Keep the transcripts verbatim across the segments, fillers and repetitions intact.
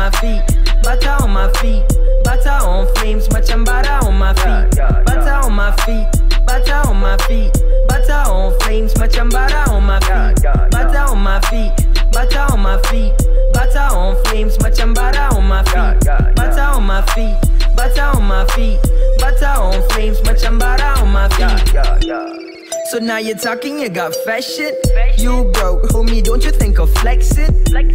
my feet, butter on my feet, butter on flames, macam butter on my feet, butter on my feet, butter on my feet, butter on flames, macam butter on my feet, butter on my feet, butter on my feet, butter on flames, macam butter on my feet, butter on my feet, butter on my feet, butter on flames, macam butter on my feet. So now you're talking, you got fashion. You broke, homie, don't you think of flexing?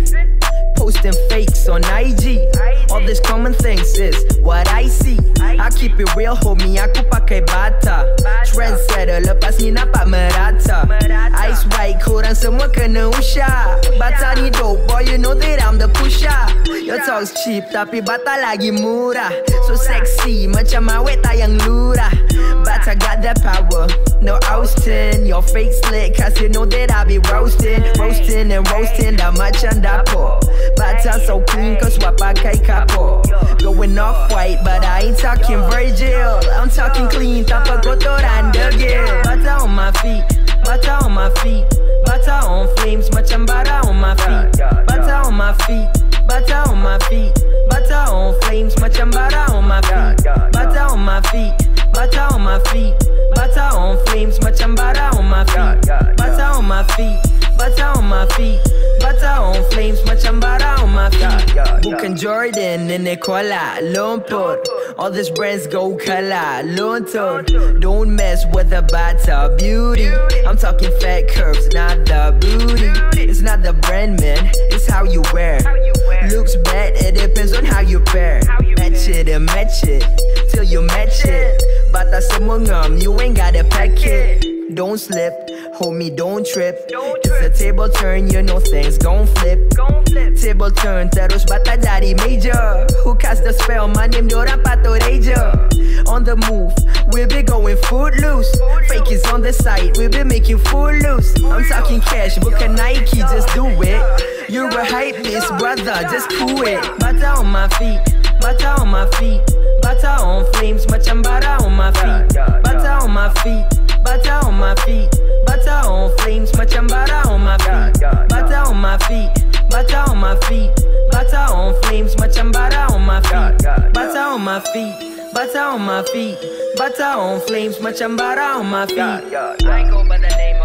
Posting fakes on I G. All this common things is what I see. I keep it real, homie, aku pakai bata. Trendsetter, lepas ni nampak merata. Ice white, korang semua kena usah. Bata ni dope, boy, you know that I'm the pusher. Your talk's cheap, tapi bata lagi murah. So sexy, macam awet tayang lurah. Bata got that power, no ousting. Your fake slick, cause you know that I be roasting. Roasting and roasting, dah macam dapur. Bata so clean, cause what pakai kapur. Going off white, but I ain't talking Virgil. I'm talking clean, tanpa kotoran degil. Bata on my feet, butter on my feet, butter on flames, macam butter on my feet, butter on my feet, butter on my feet, butter on flames, macam butter on my feet, butter on my feet, butter on my feet, butter on flames, macam butter on my feet, butter on my feet, butter on my feet, butter on flames, macam butter on my feet. Bukan Jordan, ini Kuala Lumpur. All these brands go kala luntur. Don't mess with the butter beauty. I'm talking fat curves, not the booty. It's not the brand, man, it's how you wear. Looks bad, it depends on how you pair. Match it and match it till you match it. Bata semua ngam, you ain't gotta pack it. Don't slip, homie, don't trip. It's a table turn, you know things gon' flip. Table turn, terus bata jadi major. Who cast the spell? My name dorang patut Ranger. On the move, we'll be going footloose. Fake is on the side, we'll be making full loose. I'm talking cash, bukan Nike, just do it. You're a hype beast, brother, just cool it. Butter on my feet, butter on my feet, butter on flames, macam butter on my feet, butter on my feet, butter on my feet, butter on flames, macam butter on my feet, butter on my feet, butter on my feet, butter on flames, macam butter on my feet, butter on my feet, butter on my feet, butter on flames, macam butter on my feet. I go by the name